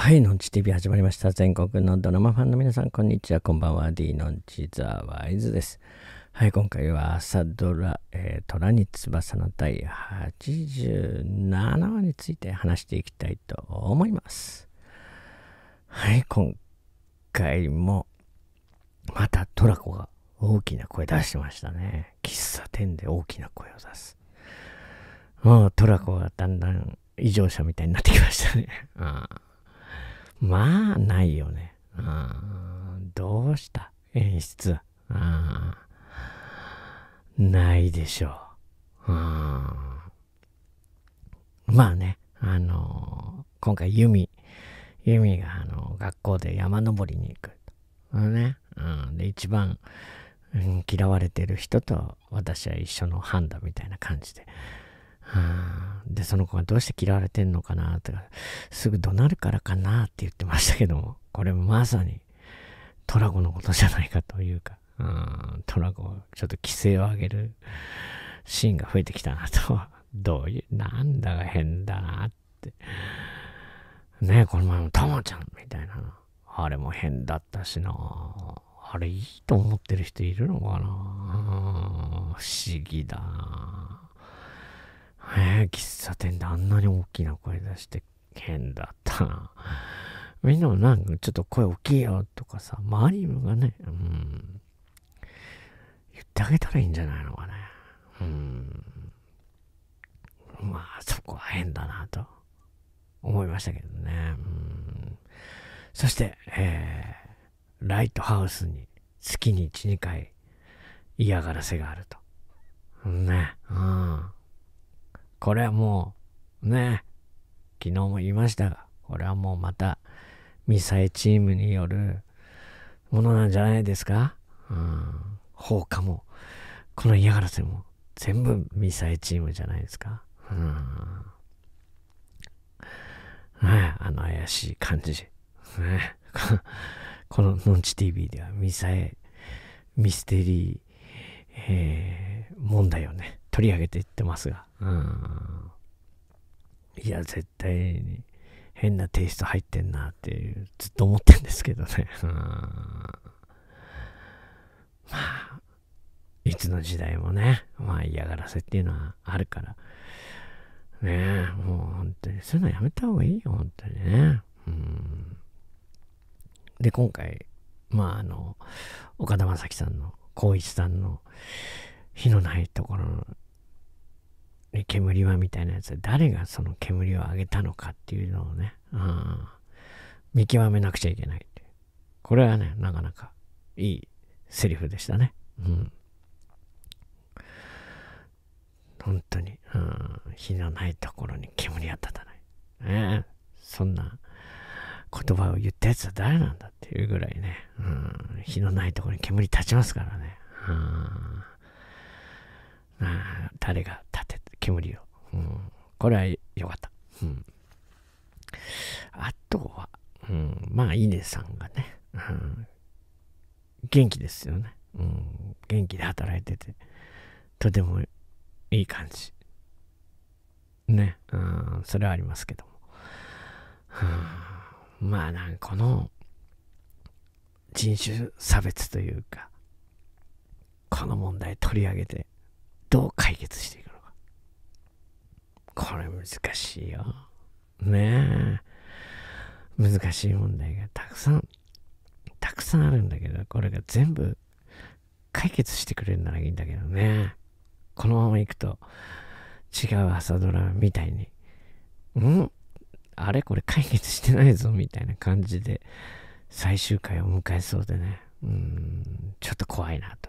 はい、のんち TV 始まりました。全国のドラマファンの皆さん、こんにちは。こんばんは。D のんちザワイズです。はい、今回は朝ドラ、虎に翼の第87話について話していきたいと思います。はい、今回もまたトラコが大きな声出してましたね。喫茶店で大きな声を出す。もうトラコがだんだん異常者みたいになってきましたね。まあ、ないよね。どうした演出。ないでしょう。まあね、今回ユミが学校で山登りに行く。ね。で、一番、嫌われてる人と私は一緒の班だみたいな感じで。で、その子がどうして嫌われてんのかなとか、すぐ怒鳴るからかなって言ってましたけども、これまさにトラコのことじゃないかというか、トラコちょっと規制を上げるシーンが増えてきたなと、なんだか変だなって。ね、この前もタマちゃんみたいなの、あれも変だったしな、あれいいと思ってる人いるのかな、不思議だな。喫茶店であんなに大きな声出して変だったな。みんなもなんかちょっと声大きいよとかさ、周りがね、言ってあげたらいいんじゃないのかね。まあそこは変だなと思いましたけどね。そして、ライトハウスに月に1、2回嫌がらせがあると。ね。これはもう、ね、昨日も言いましたが、これはもうまた、ミサイチームによるものなんじゃないですか。放火も、この嫌がらせも、全部ミサイチームじゃないですか。あの怪しい感じ。このノンチ TV ではミステリー、問題をね、取り上げていってますが。いや、絶対に変なテイスト入ってんなっていう、ずっと思ってんですけどね。まあ、いつの時代もね、まあ嫌がらせっていうのはあるから。ねえ、もう本当に、そういうのやめた方がいいよ、本当にね。で、今回、岡田将生さんの、光一さんの、火のないところに煙はみたいなやつで、誰がその煙を上げたのかっていうのをね、見極めなくちゃいけないって。これはね、なかなかいいセリフでしたね。本当に、火のないところに煙は立たない。そんな言葉を言ったやつは誰なんだっていうぐらいね、火のないところに煙立ちますからね。誰が立てた煙を、これは良かった。あとは、まあ、稲さんがね、元気ですよね。元気で働いてて、とてもいい感じ。ね、それはありますけども。まあ、この人種差別というか、この問題取り上げて、どう解決していくのか。これ難しいよ。ねえ。難しい問題がたくさんあるんだけど、これが全部解決してくれるならいいんだけどね。このままいくと、違う朝ドラみたいに、あれこれ解決してないぞみたいな感じで、最終回を迎えそうでね。ちょっと怖いなと。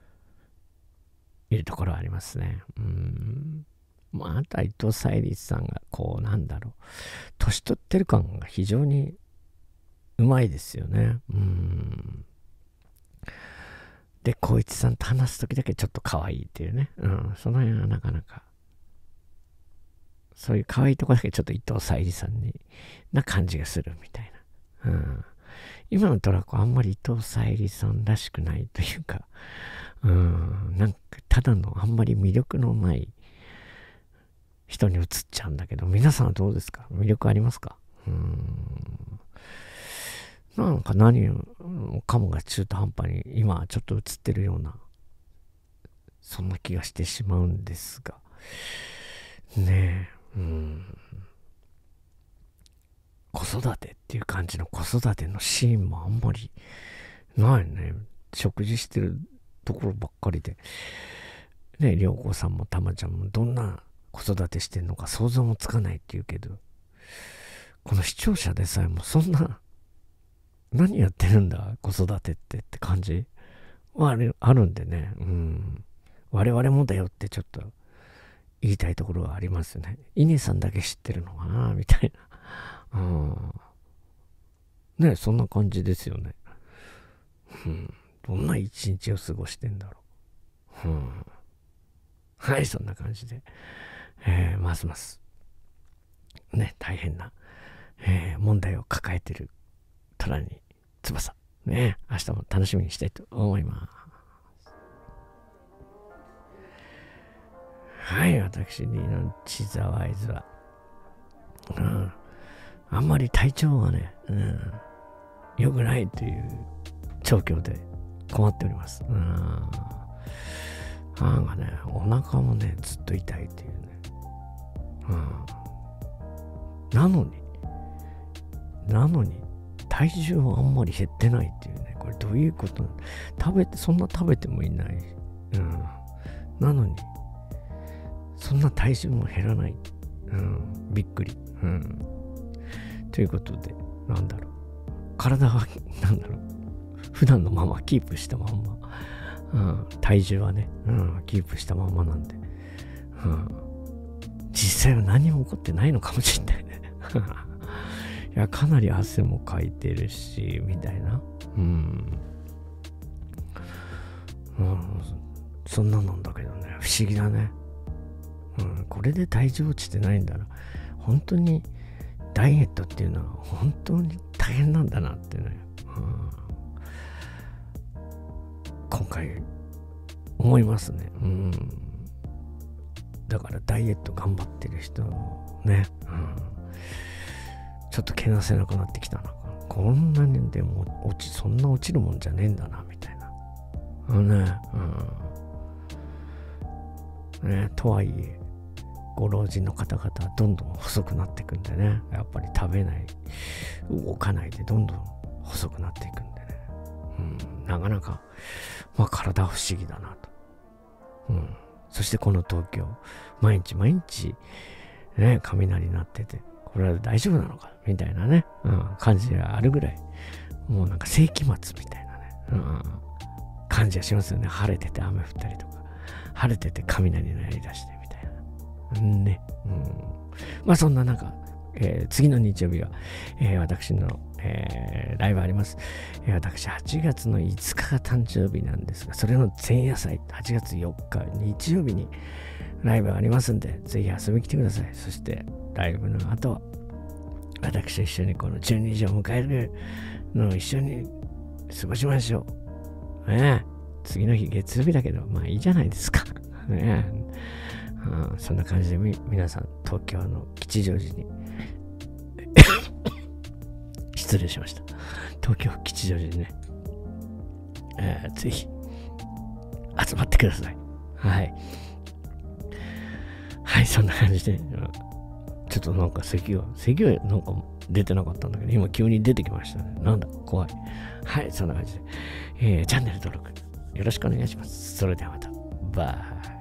いうところはありますね。あとは伊藤沙莉さんが、年取ってる感が非常にうまいですよね。で、光一さんと話すときだけちょっと可愛いっていうね。その辺はなかなか、そういう可愛いとこだけちょっと伊藤沙莉さんな感じがするみたいな。今のトラコあんまり伊藤沙莉さんらしくないというか、ただのあんまり魅力のない人に映っちゃうんだけど、皆さんはどうですか？魅力ありますか？ なんか何かもが中途半端に今ちょっと映ってるような、そんな気がしてしまうんですが。ねえ、子育てっていう感じの子育てのシーンもあんまりないね。食事してるところばっかりで。ね、涼子さんもたまちゃんもどんな子育てしてんのか想像もつかないって言うけど、この視聴者でさえもそんな、何やってるんだ子育てって感じはあるんでね。我々もだよってちょっと言いたいところはありますよね。稲さんだけ知ってるのかなみたいな。ね、そんな感じですよね。どんな一日を過ごしてんだろう。はい、そんな感じで、ますますね、大変な、問題を抱えてる虎に翼ね、明日も楽しみにしたいと思います。はい、私の千沢井津は、あんまり体調がね、良くないという状況で困っております。なんかね、お腹もね、ずっと痛いっていうね。なのに、体重はあんまり減ってないっていうね。これどういうこと？そんな食べてもいない。なのに、そんな体重も減らない。びっくり。ということで、体は、普段のままキープしたまんま。体重はね、キープしたままなんで、実際は何も起こってないのかもしれないね。いや、かなり汗もかいてるし、みたいな。そんななんだけどね、不思議だね。これで体重落ちてないんだな。本当にダイエットっていうのは本当に大変なんだなってね。今回思いますね。だからダイエット頑張ってる人ね、ちょっとけなせなくなってきたな。こんなにでもそんな落ちるもんじゃねえんだなみたいな。とはいえご老人の方々はどんどん細くなっていくんでね、やっぱり食べない、動かないでどんどん細くなっていくんでね。なかなか、体は不思議だなと。そしてこの東京、毎日、ね、雷鳴ってて、これは大丈夫なのかみたいなね、感じがあるぐらい、もうなんか世紀末みたいなね、感じがしますよね。晴れてて雨降ったりとか、晴れてて雷鳴り出してみたいな。ね。そんな中、次の日曜日は、私の、ライブあります。私、8月の5日が誕生日なんですが、それの前夜祭、8月4日、日曜日にライブありますんで、ぜひ遊びに来てください。そして、ライブの後は、私と一緒にこの12時を迎えるのを一緒に過ごしましょう。次の日月曜日だけど、いいじゃないですか。そんな感じで皆さん、東京の吉祥寺に失礼しました。東京吉祥寺にね、ぜひ集まってください。はい、そんな感じで、ちょっとなんか咳がなんか出てなかったんだけど、今急に出てきましたね。なんだ、怖い。はい、そんな感じで、チャンネル登録よろしくお願いします。それではまた。バイ。